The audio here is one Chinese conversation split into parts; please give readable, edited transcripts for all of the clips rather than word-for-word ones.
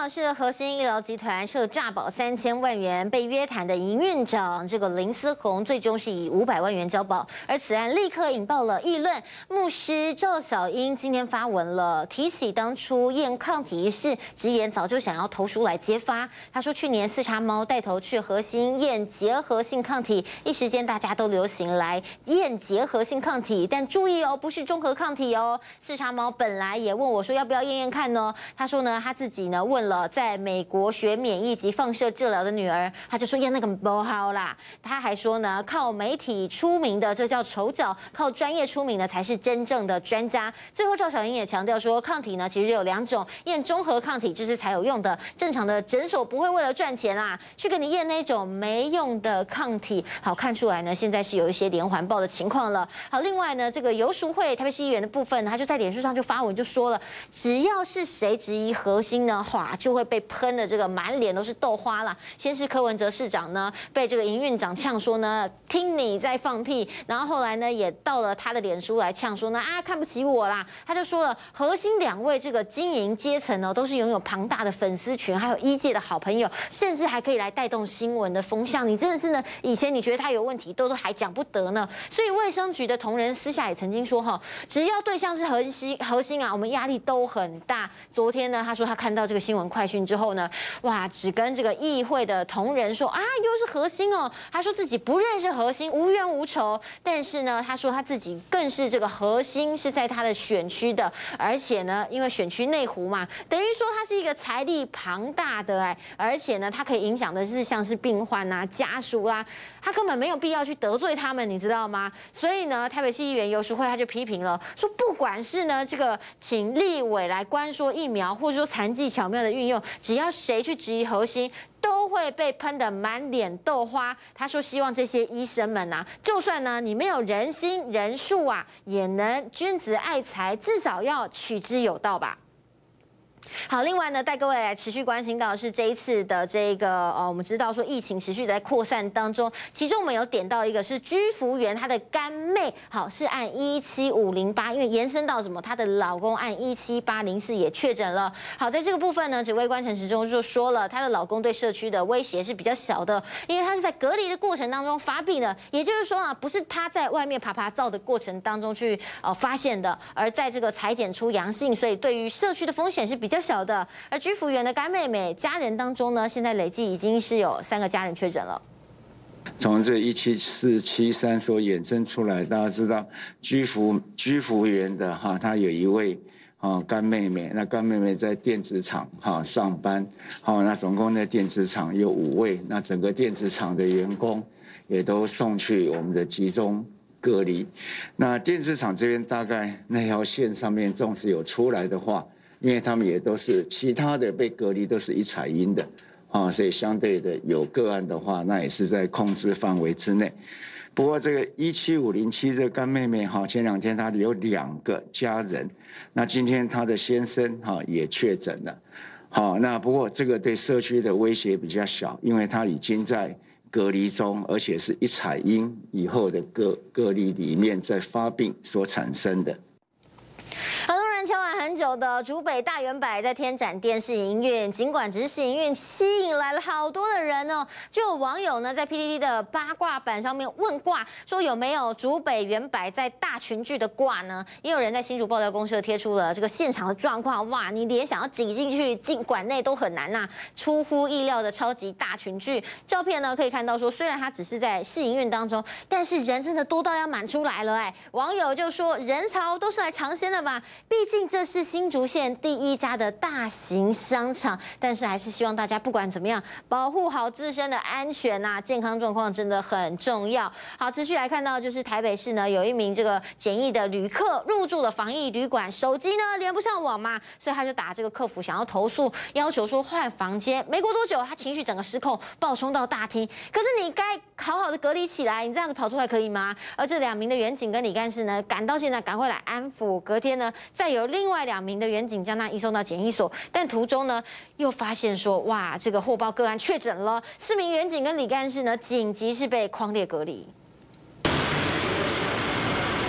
的是核心医疗集团涉诈保3000万元被约谈的营运长这个林思宏，最终是以500万元交保。而此案立刻引爆了议论。牧师赵小英今天发文了，提起当初验抗体一事，直言早就想要投书来揭发。他说，去年四叉猫带头去核心验结合性抗体，一时间大家都流行来验结合性抗体，但注意哦，不是中和抗体哦。四叉猫本来也问我说要不要验验看呢？他说呢，他自己呢问了在美国学免疫及放射治疗的女儿，他就说验那个不好啦。他还说呢，靠媒体出名的这叫丑角，靠专业出名的才是真正的专家。最后赵小英也强调说，抗体呢其实有2种，验中和抗体就是才有用的，正常的诊所不会为了赚钱啦，去给你验那种没用的抗体。好，看出来呢，现在是有一些连环爆的情况了。好，另外呢，这个游淑慧台北市议员的部分，他就在脸书上就发文就说了，只要是谁质疑核心呢，哗就会被喷的这个满脸都是豆花啦。先是柯文哲市长呢被这个营运长呛说呢，听你在放屁，然后后来呢也到了他的脸书来呛说呢，看不起我啦。他就说了，核心2位这个经营阶层呢，都是拥有庞大的粉丝群，还有医界的好朋友，甚至还可以来带动新闻的风向。你真的是呢，以前你觉得他有问题，都还讲不得呢。所以卫生局的同仁私下也曾经说哈，只要对象是核心啊，我们压力都很大。昨天呢，他说他看到这个新闻快讯之后呢，哇，只跟这个议会的同仁说又是核心哦。他说自己不认识核心，无冤无仇。但是呢，他说他自己更是这个核心是在他的选区的，而且呢，因为选区内湖嘛，等于说他是一个财力庞大的而且呢，他可以影响的是像是病患啊、家属啊，他根本没有必要去得罪他们，你知道吗？所以呢，台北市议员游淑慧他就批评了，说不管是呢这个请立委来关说疫苗，或者说残剂巧妙的运用，只要谁去质疑核心，都会被喷得满脸豆花。他说希望这些医生们就算呢你没有人心人数也能君子爱财，至少要取之有道吧。好，另外呢，带各位来持续关心到的是这一次的这个我们知道说疫情持续在扩散当中，其中我们有点到一个是居服员她的干妹，好是按17508，因为延伸到什么，她的老公按17804也确诊了。好，在这个部分呢，指挥官陈时中就说了，她的老公对社区的威胁是比较小的，因为他是在隔离的过程当中发病的，也就是说不是他在外面爬灶的过程当中去发现的，而在这个采检出阳性，所以对于社区的风险是比较小的。而居服员的干妹妹家人当中呢，现在累计已经是有3个家人确诊了。 从这17473所衍生出来，大家知道居服员的他有一位干妹妹，那干妹妹在电子厂上班，那总共在电子厂有5位，那整个电子厂的员工也都送去我们的集中隔离。那电子厂这边大概那条线上面，纵使有出来的话，因为他们也都是其他的被隔离都是1采阴的，所以相对的有个案的话，那也是在控制范围之内。不过这个17507这个干妹妹前2天她有2个家人，那今天她的先生也确诊了，那不过这个对社区的威胁比较小，因为她已经在隔离中，而且是1采阴以后的隔离里面在发病所产生的。 敲完很久的竹北大圆柏在天展电视营运，尽管只是试营运，吸引来了好多的人哦。就有网友呢在 PTT 的八卦版上面问卦，说有没有竹北圆柏在大群聚的卦呢？也有人在新竹爆料公社贴出了这个现场的状况，哇，你连想要挤进去进馆内都很难出乎意料的超级大群聚。照片呢可以看到说，虽然它只是在试营运当中，但是人真的多到要满出来了网友就说人潮都是来尝鲜的吧，毕竟这是新竹县第1家的大型商场，但是还是希望大家不管怎么样，保护好自身的安全健康状况真的很重要。好，持续来看到就是台北市呢有一名这个检疫的旅客入住了防疫旅馆，手机呢连不上网嘛，所以他就打这个客服想要投诉，要求说换房间。没过多久，他情绪整个失控，暴冲到大厅。可是你该好好的隔离起来，你这样子跑出来可以吗？而这2名的员警跟李干事呢，赶到现在赶快来安抚。隔天呢，再有另外2名的员警将他移送到检疫所，但途中呢又发现说，哇，这个获报个案确诊了，4名员警跟李干事呢紧急是被匡列隔离。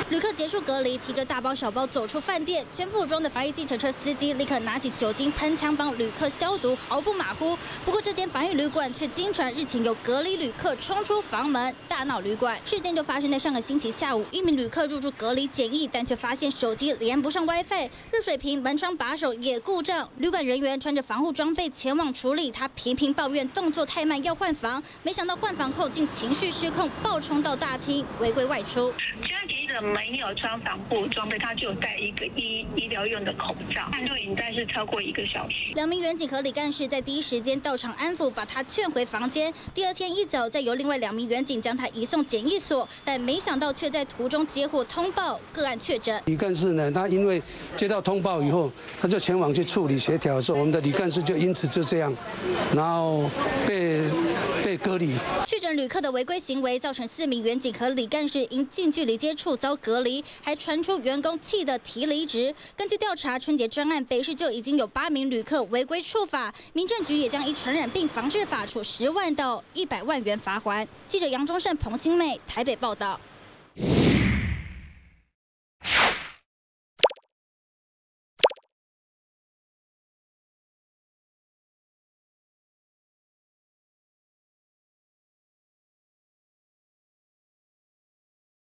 旅客结束隔离，提着大包小包走出饭店，全副武装的防疫计程车司机立刻拿起酒精喷枪帮旅客消毒，毫不马虎。不过这间防疫旅馆却经传日前有隔离旅客冲出房门大闹旅馆。事件就发生在上个星期下午，一名旅客入住隔离检疫，但却发现手机连不上 WiFi， 热水瓶、门窗把手也故障。旅馆人员穿着防护装备前往处理，他频频抱怨动作太慢，要换房。没想到换房后竟情绪失控，暴冲到大厅，违规外出。 这样一个没有穿防护装备，他就戴一个医疗用的口罩，看录影带是超过1个小时。 2名员警和李干事在第一时间到场安抚，把他劝回房间。第二天一早，再由另外2名员警将他移送检疫所，但没想到却在途中接获通报，个案确诊。 李干事呢，他因为接到通报以后，他就前往去处理协调的时候，我们的李干事就因此就这样，然后被隔离。 确诊旅客的违规行为造成4名员警和李干事因近距离接触遭隔离，还传出员工气得提离职。根据调查，春节专案北市就已经有8名旅客违规处罚，民政局也将依传染病防治法处10万到100万元罚锾。记者杨忠胜、彭新妹台北报道。